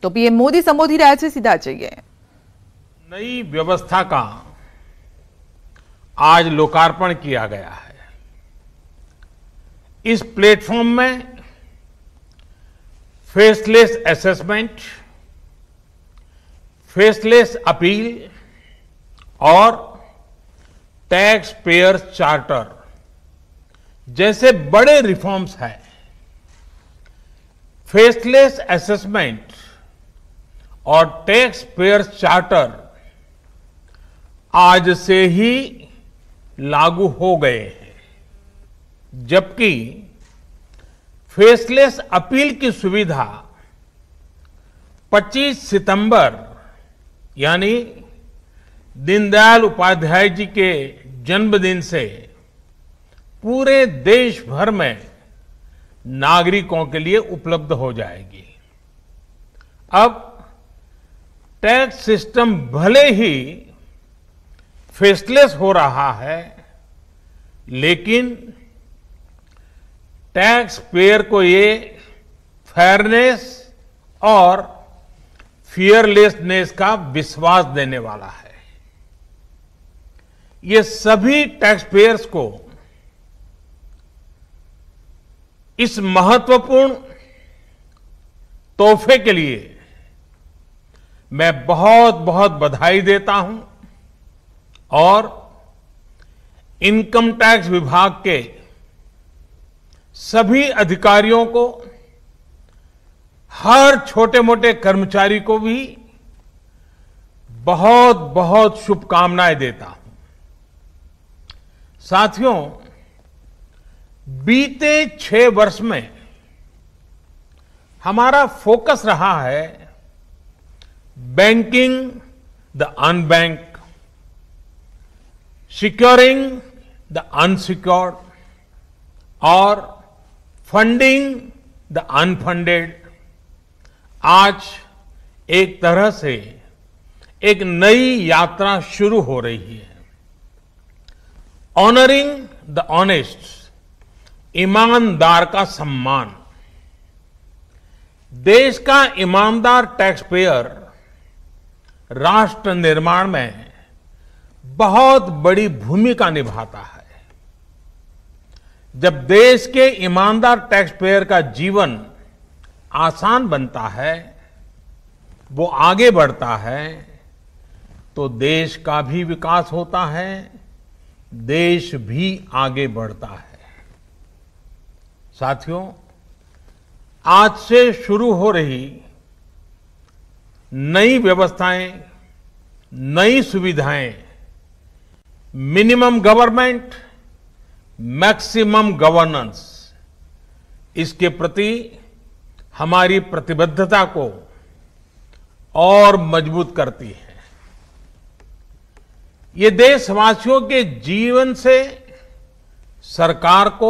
તો પીએમ મોદી સંબોધી રહ્યા છે, સીધા જઈએ। नई व्यवस्था का आज लोकार्पण किया गया है। इस प्लेटफॉर्म में फेसलेस असेसमेंट, फेसलेस अपील और टैक्स पेयर चार्टर जैसे बड़े रिफॉर्म्स हैं। फेसलेस असेसमेंट और टैक्स पेयर चार्टर आज से ही लागू हो गए हैं, जबकि फेसलेस अपील की सुविधा 25 सितंबर यानी दीनदयाल उपाध्याय जी के जन्मदिन से पूरे देश भर में नागरिकों के लिए उपलब्ध हो जाएगी। अब टैक्स सिस्टम भले ही फेसलेस हो रहा है, लेकिन टैक्स पेयर को ये फेयरनेस और फियरलेसनेस का विश्वास देने वाला है। ये सभी टैक्स पेयर्स को इस महत्वपूर्ण तोहफे के लिए मैं बहुत बहुत बधाई देता हूं और इनकम टैक्स विभाग के सभी अधिकारियों को, हर छोटे मोटे कर्मचारी को भी बहुत बहुत शुभकामनाएं देता हूं। साथियों, बीते 6 वर्ष में हमारा फोकस रहा है banking the unbanked, securing the unsecured और फंडिंग द अनफंडेड। आज एक तरह से एक नई यात्रा शुरू हो रही है। ऑनरिंग द ऑनेस्ट, ईमानदार का सम्मान। देश का ईमानदार टैक्स पेयर राष्ट्र निर्माण में बहुत बड़ी भूमिका निभाता है। जब देश के ईमानदार टैक्स पेयर का जीवन आसान बनता है, वो आगे बढ़ता है, तो देश का भी विकास होता है, देश भी आगे बढ़ता है। साथियों, आज से शुरू हो रही नई व्यवस्थाएं, नई सुविधाएं मिनिमम गवर्नमेंट, मैक्सिमम गवर्नेंस, इसके प्रति हमारी प्रतिबद्धता को और मजबूत करती है। ये देशवासियों के जीवन से सरकार को,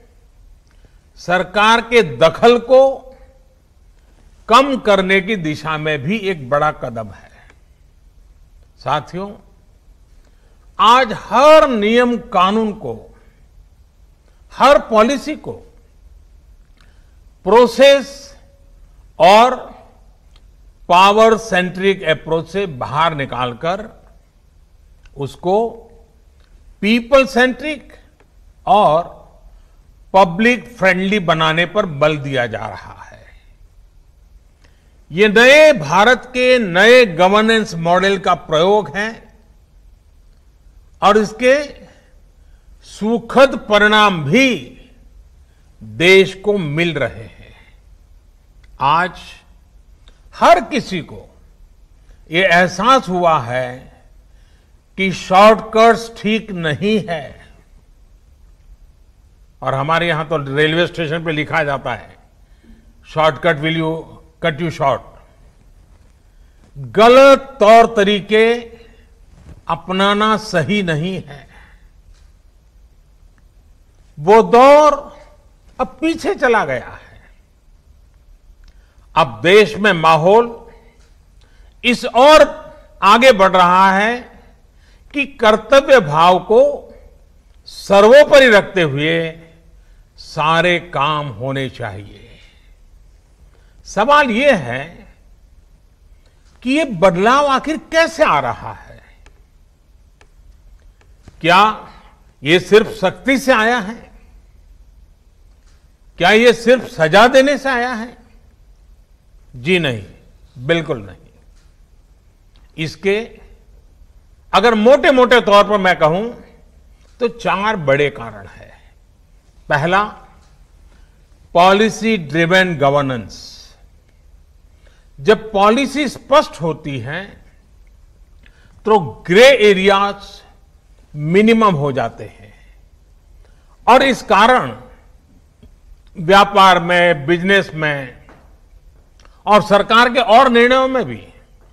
सरकार के दखल को कम करने की दिशा में भी एक बड़ा कदम है। साथियों, आज हर नियम कानून को, हर पॉलिसी को प्रोसेस और पावर सेंट्रिक अप्रोच से बाहर निकालकर उसको पीपल सेंट्रिक और पब्लिक फ्रेंडली बनाने पर बल दिया जा रहा है। ये नए भारत के नए गवर्नेंस मॉडल का प्रयोग है और इसके सुखद परिणाम भी देश को मिल रहे हैं। आज हर किसी को ये एहसास हुआ है कि शॉर्टकट्स ठीक नहीं है। और हमारे यहां तो रेलवे स्टेशन पे लिखा जाता है, shortcut will you cut you short. गलत तौर तरीके अपनाना सही नहीं है। वो दौर अब पीछे चला गया है। अब देश में माहौल इस ओर आगे बढ़ रहा है कि कर्तव्य भाव को सर्वोपरि रखते हुए सारे काम होने चाहिए। सवाल यह है कि ये बदलाव आखिर कैसे आ रहा है। क्या ये सिर्फ सख्ती से आया है? क्या ये सिर्फ सजा देने से आया है? जी नहीं, बिल्कुल नहीं। इसके अगर मोटे मोटे तौर पर मैं कहूं तो 4 बड़े कारण हैं। पहला, पॉलिसी ड्रिवन गवर्नेंस। जब पॉलिसी स्पष्ट होती है तो ग्रे एरियाज मिनिमम हो जाते हैं और इस कारण व्यापार में, बिजनेस में और सरकार के और निर्णयों में भी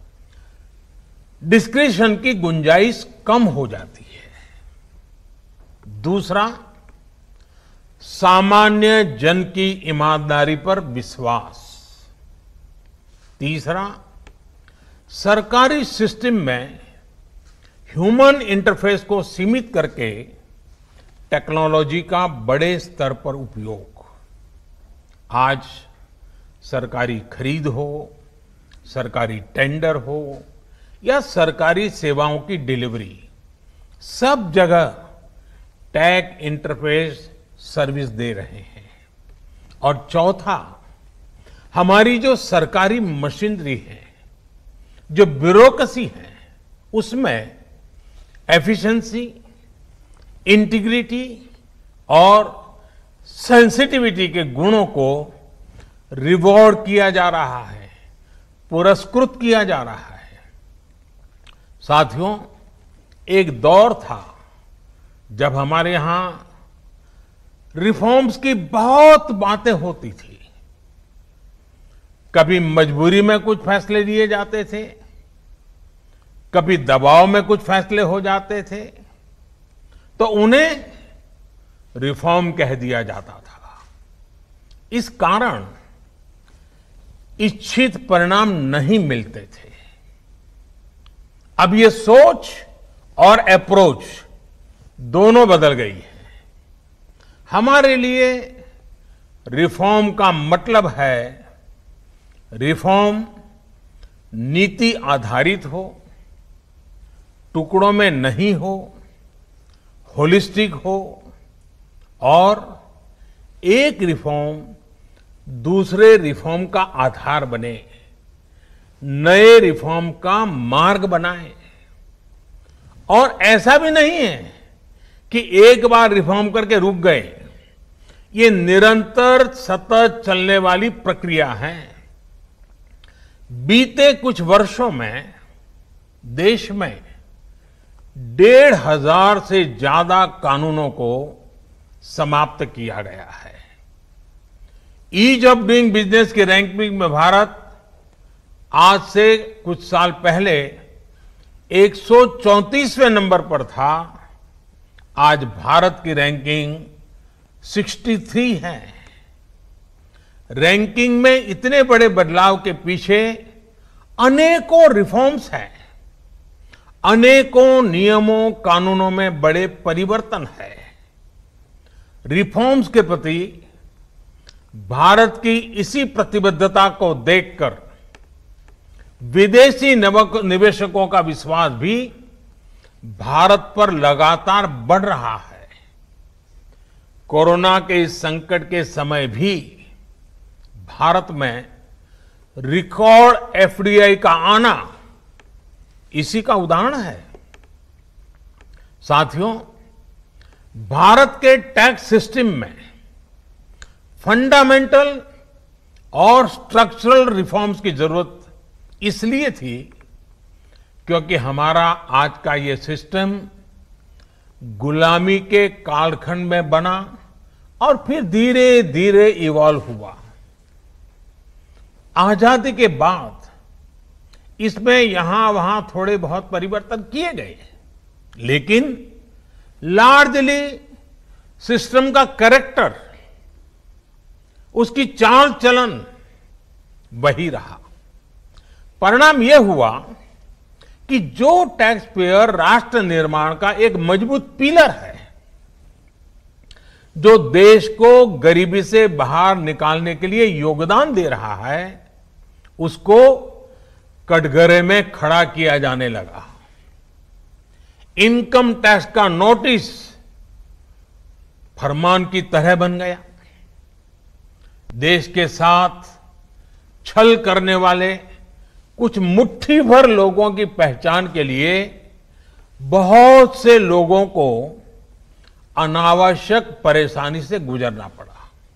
डिस्क्रिशन की गुंजाइश कम हो जाती है। दूसरा, सामान्य जन की ईमानदारी पर विश्वास। तीसरा, सरकारी सिस्टम में ह्यूमन इंटरफेस को सीमित करके टेक्नोलॉजी का बड़े स्तर पर उपयोग। आज सरकारी खरीद हो, सरकारी टेंडर हो या सरकारी सेवाओं की डिलीवरी, सब जगह टैग इंटरफेस सर्विस दे रहे हैं। और चौथा, हमारी जो सरकारी मशीनरी है, जो ब्यूरोक्रेसी है, उसमें एफिशिएंसी, इंटीग्रिटी और सेंसिटिविटी के गुणों को रिवॉर्ड किया जा रहा है, पुरस्कृत किया जा रहा है। साथियों, एक दौर था जब हमारे यहां रिफॉर्म्स की बहुत बातें होती थी। कभी मजबूरी में कुछ फैसले लिए जाते थे, कभी दबाव में कुछ फैसले हो जाते थे, तो उन्हें रिफॉर्म कह दिया जाता था। इस कारण इच्छित परिणाम नहीं मिलते थे। अब ये सोच और अप्रोच दोनों बदल गई है। हमारे लिए रिफॉर्म का मतलब है रिफॉर्म नीति आधारित हो, टुकड़ों में नहीं हो, होलिस्टिक हो और एक रिफॉर्म दूसरे रिफॉर्म का आधार बने, नए रिफॉर्म का मार्ग बनाए। और ऐसा भी नहीं है कि एक बार रिफॉर्म करके रुक गए। ये निरंतर सतत चलने वाली प्रक्रिया है। बीते कुछ वर्षों में देश में 1,500 से ज्यादा कानूनों को समाप्त किया गया है। ईज ऑफ डूइंग बिजनेस की रैंकिंग में भारत आज से कुछ साल पहले 134वें नंबर पर था। आज भारत की रैंकिंग 63 है। रैंकिंग में इतने बड़े बदलाव के पीछे अनेकों रिफॉर्म्स हैं, अनेकों नियमों कानूनों में बड़े परिवर्तन है। रिफॉर्म्स के प्रति भारत की इसी प्रतिबद्धता को देखकर विदेशी निवेशकों का विश्वास भी भारत पर लगातार बढ़ रहा है। कोरोना के इस संकट के समय भी भारत में रिकॉर्ड एफडीआई का आना इसी का उदाहरण है। साथियों, भारत के टैक्स सिस्टम में फंडामेंटल और स्ट्रक्चरल रिफॉर्म्स की जरूरत इसलिए थी क्योंकि हमारा आज का ये सिस्टम गुलामी के कालखंड में बना और फिर धीरे धीरे इवॉल्व हुआ। आजादी के बाद इसमें यहां वहां थोड़े बहुत परिवर्तन किए गए, लेकिन लार्जली सिस्टम का कैरेक्टर, उसकी चाल चलन वही रहा। परिणाम यह हुआ कि जो टैक्स पेयर राष्ट्र निर्माण का एक मजबूत पिलर है, जो देश को गरीबी से बाहर निकालने के लिए योगदान दे रहा है, उसको कटघरे में खड़ा किया जाने लगा। इनकम टैक्स का नोटिस फरमान की तरह बन गया। देश के साथ छल करने वाले कुछ मुट्ठी भर लोगों की पहचान के लिए बहुत से लोगों को अनावश्यक परेशानी से गुजरना पड़ा।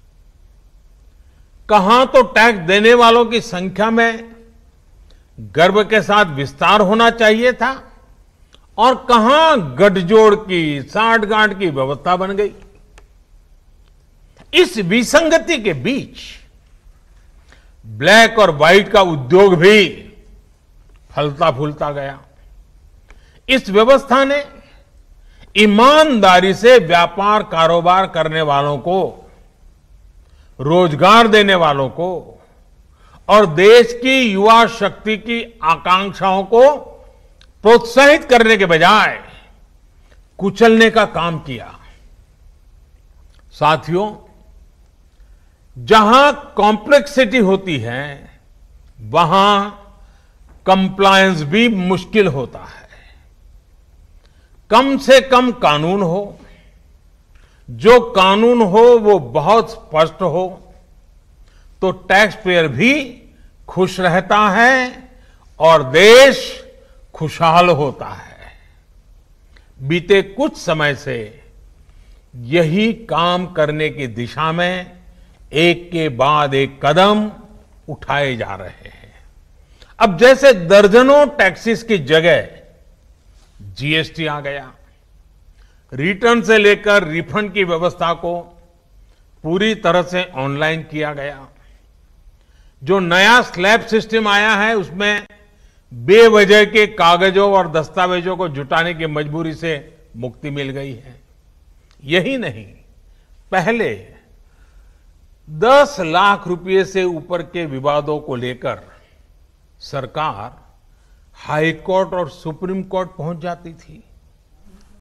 कहां तो टैक्स देने वालों की संख्या में गर्व के साथ विस्तार होना चाहिए था और कहां गठजोड़ की साठगांठ की व्यवस्था बन गई। इस विसंगति के बीच ब्लैक और व्हाइट का उद्योग भी फलता फूलता गया। इस व्यवस्था ने ईमानदारी से व्यापार कारोबार करने वालों को, रोजगार देने वालों को और देश की युवा शक्ति की आकांक्षाओं को प्रोत्साहित करने के बजाय कुचलने का काम किया। साथियों, जहां कॉम्प्लेक्सिटी होती है वहां कंप्लायंस भी मुश्किल होता है। कम से कम कानून हो, जो कानून हो वो बहुत स्पष्ट हो, तो टैक्स पेयर भी खुश रहता है और देश खुशहाल होता है। बीते कुछ समय से यही काम करने की दिशा में एक के बाद एक कदम उठाए जा रहे हैं। अब जैसे दर्जनों टैक्सेस की जगह जीएसटी आ गया, रिटर्न से लेकर रिफंड की व्यवस्था को पूरी तरह से ऑनलाइन किया गया। जो नया स्लैब सिस्टम आया है उसमें बेवजह के कागजों और दस्तावेजों को जुटाने की मजबूरी से मुक्ति मिल गई है। यही नहीं, पहले 10 लाख रुपए से ऊपर के विवादों को लेकर सरकार हाई कोर्ट और सुप्रीम कोर्ट पहुंच जाती थी।